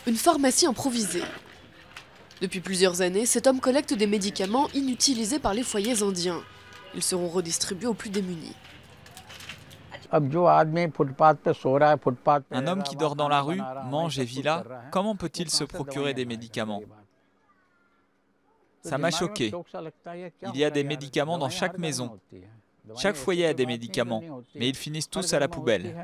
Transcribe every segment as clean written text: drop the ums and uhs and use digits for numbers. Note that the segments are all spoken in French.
Une pharmacie improvisée. Depuis plusieurs années, cet homme collecte des médicaments inutilisés par les foyers indiens. Ils seront redistribués aux plus démunis. Un homme qui dort dans la rue, mange et vit là, comment peut-il se procurer des médicaments? Ça m'a choqué. Il y a des médicaments dans chaque maison. Chaque foyer a des médicaments, mais ils finissent tous à la poubelle.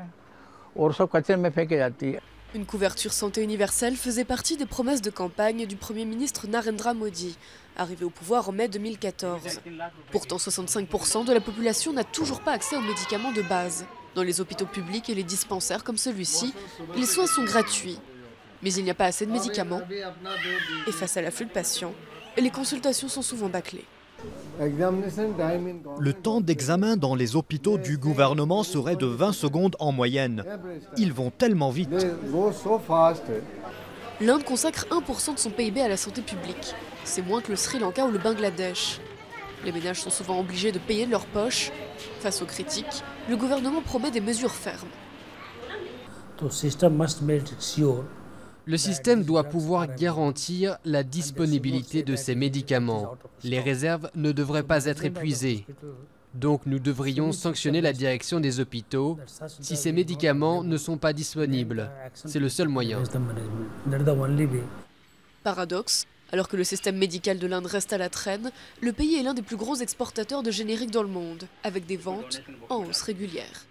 Une couverture santé universelle faisait partie des promesses de campagne du Premier ministre Narendra Modi, arrivé au pouvoir en mai 2014. Pourtant, 65% de la population n'a toujours pas accès aux médicaments de base. Dans les hôpitaux publics et les dispensaires comme celui-ci, les soins sont gratuits. Mais il n'y a pas assez de médicaments. Et face à l'afflux de patients, les consultations sont souvent bâclées. Le temps d'examen dans les hôpitaux du gouvernement serait de 20 secondes en moyenne. Ils vont tellement vite. L'Inde consacre 1% de son PIB à la santé publique. C'est moins que le Sri Lanka ou le Bangladesh. Les ménages sont souvent obligés de payer de leur poche. Face aux critiques, le gouvernement promet des mesures fermes. Le système doit pouvoir garantir la disponibilité de ces médicaments. Les réserves ne devraient pas être épuisées. Donc nous devrions sanctionner la direction des hôpitaux si ces médicaments ne sont pas disponibles. C'est le seul moyen. Paradoxe, alors que le système médical de l'Inde reste à la traîne, le pays est l'un des plus gros exportateurs de génériques dans le monde, avec des ventes en hausse régulière.